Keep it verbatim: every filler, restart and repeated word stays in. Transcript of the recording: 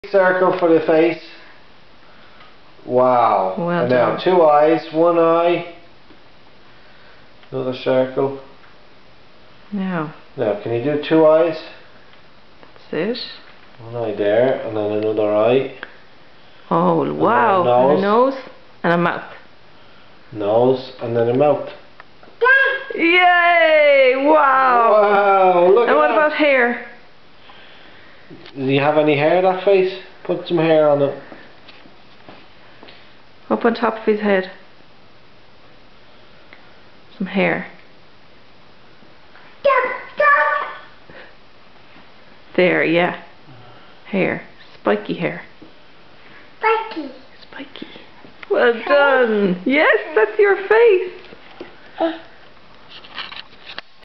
Circle for the face. Wow. Well and now done. two eyes, one eye, another circle. Now. Now can you do two eyes? That's it. One eye there, and then another eye. Oh and wow. then a And a nose and a mouth. Nose and then a mouth. Yay! Wow. Wow, look And at what that. about hair? Do you have any hair that face? Put some hair on it. Up on top of his head. Some hair. There, yeah. Hair. Spiky hair. Spiky. Spiky. Well done. Yes, that's your face.